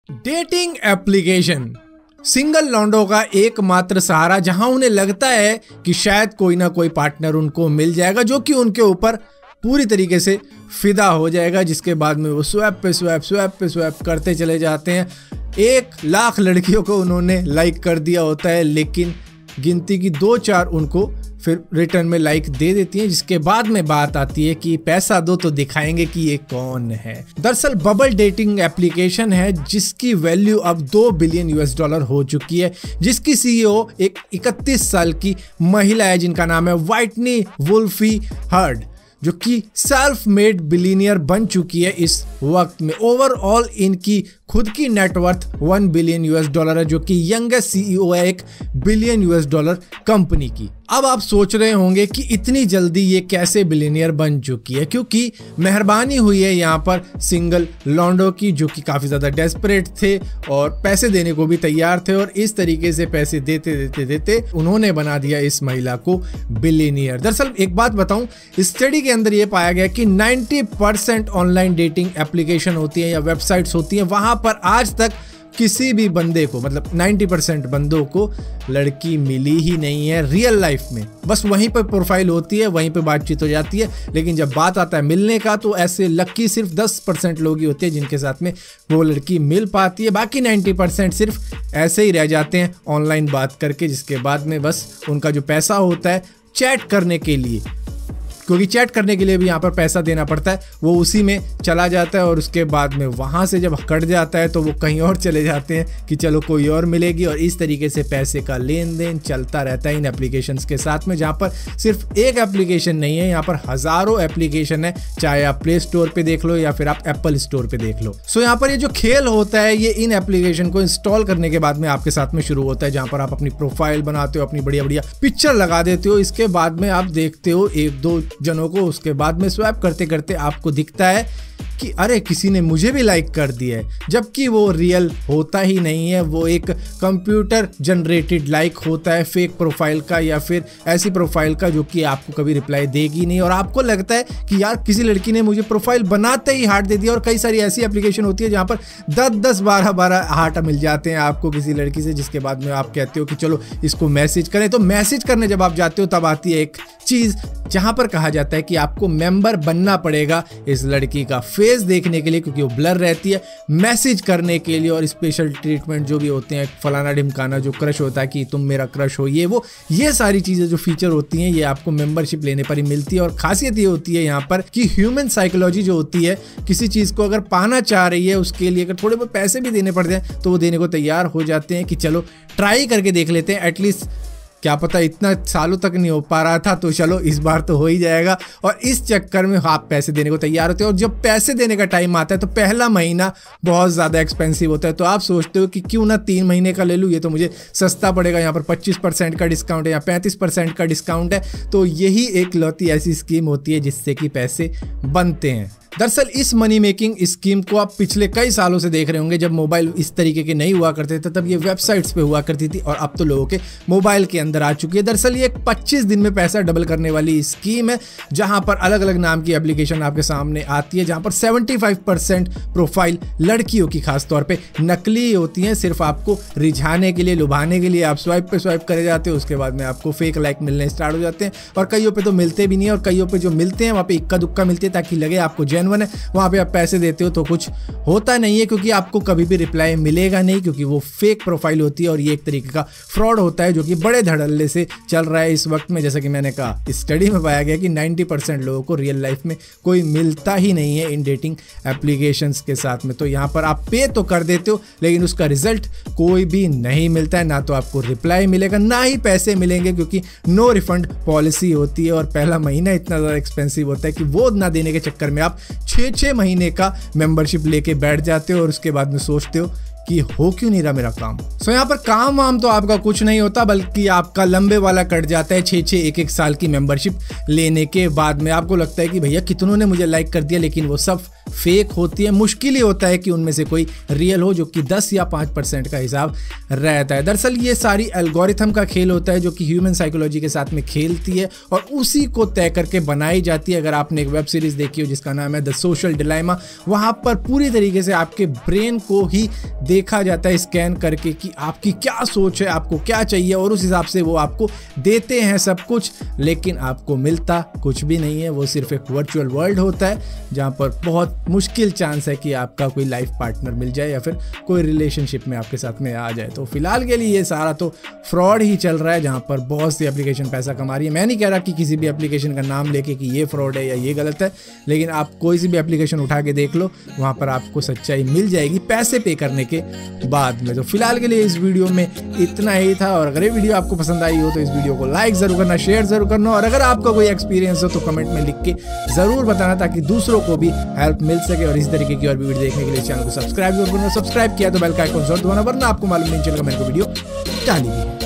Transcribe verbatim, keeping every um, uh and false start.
Dating application single लौंडों का एकमात्र सहारा, जहां उन्हें लगता है कि शायद कोई ना कोई पार्टनर उनको मिल जाएगा जो कि उनके ऊपर पूरी तरीके से फिदा हो जाएगा, जिसके बाद में वो स्वैप पे स्वैप स्वैप पे स्वैप करते चले जाते हैं। एक लाख लड़कियों को उन्होंने लाइक कर दिया होता है, लेकिन गिनती की दो चार उनको फिर रिटर्न में लाइक दे देती हैं, जिसके बाद में बात आती है कि पैसा दो तो दिखाएंगे कि ये कौन है। दरअसल बबल डेटिंग एप्लीकेशन है जिसकी वैल्यू अब दो बिलियन यूएस डॉलर हो चुकी है, जिसकी सीईओ एक इकतीस साल की महिला है जिनका नाम है व्हाइटनी वुल्फी हर्ड, जो कि सेल्फ मेड बिलियनियर बन चुकी है इस वक्त में। ओवरऑल इनकी खुद की net worth one billion US dollar है, जो कि यंगेस्ट सीईओ है एक बिलियन यूएस डॉलर कंपनी की। अब आप सोच रहे होंगे कि इतनी जल्दी ये कैसे बिलियनियर बन चुकी है, क्योंकि मेहरबानी हुई है यहाँ पर सिंगल लॉन्डो की, जो कि काफ़ी ज़्यादा डेस्परेट थे और पैसे देने को भी तैयार थे, और इस तरीके से पैसे देते देते देते उन्होंने बना दिया इस महिला को बिलियनियर। दरअसल एक बात बताऊं, स्टडी के अंदर ये पाया गया कि नब्बे परसेंट ऑनलाइन डेटिंग एप्लीकेशन होती है या वेबसाइट्स होती हैं, वहाँ पर आज तक किसी भी बंदे को, मतलब नब्बे परसेंट बंदों को लड़की मिली ही नहीं है रियल लाइफ में। बस वहीं पर प्रोफाइल होती है, वहीं पर बातचीत हो जाती है, लेकिन जब बात आता है मिलने का तो ऐसे लक्की सिर्फ दस परसेंट लोग ही होते हैं जिनके साथ में वो लड़की मिल पाती है। बाकी नब्बे परसेंट सिर्फ ऐसे ही रह जाते हैं ऑनलाइन बात करके, जिसके बाद में बस उनका जो पैसा होता है चैट करने के लिए, क्योंकि चैट करने के लिए भी यहाँ पर पैसा देना पड़ता है, वो उसी में चला जाता है, और उसके बाद में वहाँ से जब कट जाता है तो वो कहीं और चले जाते हैं कि चलो कोई और मिलेगी, और इस तरीके से पैसे का लेन देन चलता रहता है इन एप्लीकेशंस के साथ में। जहाँ पर सिर्फ एक एप्लीकेशन नहीं है, यहाँ पर हज़ारों एप्लीकेशन है, चाहे आप प्ले स्टोर पर देख लो या फिर आप एप्पल स्टोर पर देख लो। सो यहाँ पर ये जो खेल होता है ये इन एप्लीकेशन को इंस्टॉल करने के बाद में आपके साथ में शुरू होता है, जहाँ पर आप अपनी प्रोफाइल बनाते हो, अपनी बढ़िया बढ़िया पिक्चर लगा देते हो। इसके बाद में आप देखते हो एक दो जनों को, उसके बाद में स्वैप करते करते आपको दिखता है कि अरे किसी ने मुझे भी लाइक कर दिया है, जबकि वो रियल होता ही नहीं है, वो एक कंप्यूटर जनरेटेड लाइक होता है फेक प्रोफाइल का, या फिर ऐसी प्रोफाइल का जो कि आपको कभी रिप्लाई देगी नहीं, और आपको लगता है कि यार किसी लड़की ने मुझे प्रोफाइल बनाते ही हार्ट दे दिया। और कई सारी ऐसी एप्लीकेशन होती है जहाँ पर दस दस बारह बारह हार्ट मिल जाते हैं आपको किसी लड़की से, जिसके बाद में आप कहते हो कि चलो इसको मैसेज करें। तो मैसेज करने जब आप जाते हो तब आती है एक चीज़ जहाँ पर कहा जाता है कि आपको मेंबर बनना पड़ेगा इस लड़की का फेस देखने के लिए, क्योंकि वो ब्लर रहती है, मैसेज करने के लिए, और स्पेशल ट्रीटमेंट जो भी होते हैं, फलाना ढिमकाना, जो क्रश होता है कि तुम मेरा क्रश हो, ये वो ये सारी चीज़ें जो फीचर होती हैं ये आपको मेंबरशिप लेने पर ही मिलती है। और खासियत ये होती है यहाँ पर कि ह्यूमन साइकोलॉजी जो होती है, किसी चीज़ को अगर पाना चाह रही है उसके लिए अगर थोड़े बहुत पैसे भी देने पड़ते हैं तो वो देने को तैयार हो जाते हैं कि चलो ट्राई करके देख लेते हैं, एटलीस्ट क्या पता इतना सालों तक नहीं हो पा रहा था तो चलो इस बार तो हो ही जाएगा। और इस चक्कर में आप पैसे देने को तैयार होते हैं, और जब पैसे देने का टाइम आता है तो पहला महीना बहुत ज़्यादा एक्सपेंसिव होता है। तो आप सोचते हो कि क्यों ना तीन महीने का ले लूँ, ये तो मुझे सस्ता पड़ेगा, यहाँ पर पच्चीस परसेंट का डिस्काउंट है या पैंतीस परसेंट का डिस्काउंट है। तो यही एक लौती ऐसी स्कीम होती है जिससे कि पैसे बनते हैं। दरअसल इस मनी मेकिंग स्कीम को आप पिछले कई सालों से देख रहे होंगे। जब मोबाइल इस तरीके के नहीं हुआ करते थे तब ये वेबसाइट्स पे हुआ करती थी, और अब तो लोगों के मोबाइल के अंदर आ चुकी है। दरअसल ये एक पच्चीस दिन में पैसा डबल करने वाली स्कीम है, जहां पर अलग अलग नाम की एप्लीकेशन आपके सामने आती है, जहां पर पचहत्तर परसेंट प्रोफाइल लड़कियों की खासतौर पर नकली होती हैं, सिर्फ आपको रिझाने के लिए, लुभाने के लिए। आप स्वाइप पे स्वाइप करे जाते हो, उसके बाद में आपको फेक लाइक मिलने स्टार्ट हो जाते हैं, और कईयों पे तो मिलते भी नहीं है, और कईयों पे जो मिलते हैं वहाँ पे इक्का दुक्का मिलते हैं ताकि लगे आपको जेन्युइन है। वहां पे आप पैसे देते हो तो कुछ होता नहीं है, क्योंकि आपको कभी भी रिप्लाई मिलेगा नहीं, क्योंकि वो फेक प्रोफाइल होती है, और ये एक तरीके का फ्रॉड होता है जो कि बड़े धड़ल्ले से चल रहा है इस वक्त में। जैसा कि मैंने कहा, स्टडी में पाया गया कि नब्बे परसेंट लोगों को रियल लाइफ में कोई मिलता ही नहीं है इन डेटिंग एप्लीकेशंस के साथ में। तो यहाँ पर आप पे तो कर देते हो, लेकिन उसका रिजल्ट कोई भी नहीं मिलता है, ना तो आपको रिप्लाई मिलेगा ना ही पैसे मिलेंगे, क्योंकि नो रिफंड पॉलिसी होती है, और पहला महीना इतना ज़्यादा एक्सपेंसिव होता है कि वो ना देने के चक्कर में आप छः छः महीने का मेंबरशिप लेके बैठ जाते हो, और उसके बाद में सोचते हो कि हो क्यों नहीं रहा मेरा काम। सो यहाँ पर काम वाम तो आपका कुछ नहीं होता, बल्कि आपका लंबे वाला कट जाता है छः छः एक एक साल की मेंबरशिप लेने के बाद में। आपको लगता है कि भैया कितनों ने मुझे लाइक कर दिया, लेकिन वो सब फेक होती है। मुश्किल ही होता है कि उनमें से कोई रियल हो, जो कि दस या पाँच परसेंट का हिसाब रहता है। दरअसल ये सारी एल्गोरिथम का खेल होता है जो कि ह्यूमन साइकोलॉजी के साथ में खेलती है और उसी को तय करके बनाई जाती है। अगर आपने एक वेब सीरीज देखी हो जिसका नाम है द सोशल डिलेमा, वहाँ पर पूरी तरीके से आपके ब्रेन को ही देखा जाता है स्कैन करके कि आपकी क्या सोच है, आपको क्या चाहिए, और उस हिसाब से वो आपको देते हैं सब कुछ, लेकिन आपको मिलता कुछ भी नहीं है। वो सिर्फ एक वर्चुअल वर्ल्ड होता है जहाँ पर बहुत मुश्किल चांस है कि आपका कोई लाइफ पार्टनर मिल जाए या फिर कोई रिलेशनशिप में आपके साथ में आ जाए। तो फिलहाल के लिए ये सारा तो फ्रॉड ही चल रहा है, जहाँ पर बहुत सी एप्लीकेशन पैसा कमा रही है। मैं नहीं कह रहा कि किसी भी एप्लीकेशन का नाम लेके कि ये फ्रॉड है या ये गलत है, लेकिन आप कोई सी भी एप्लीकेशन उठा के देख लो, वहाँ पर आपको सच्चाई मिल जाएगी पैसे पे करने के बाद में। तो फिलहाल के लिए इस वीडियो में इतना ही था, और अगर ये वीडियो आपको पसंद आई हो तो इस वीडियो को लाइक जरूर करना, शेयर जरूर करना, और अगर आपका कोई एक्सपीरियंस हो तो कमेंट में लिख के जरूर बताना ताकि दूसरों को भी हेल्प मिल सके। और इस तरीके की और भी वीडियो देखने के लिए चैनल को सब्सक्राइब जरूर करना। सब्सक्राइब किया तो बेल का आइकन जरूर दबाना, वरना आपको मालूम नहीं चलेगा मैंने को वीडियो डाली है।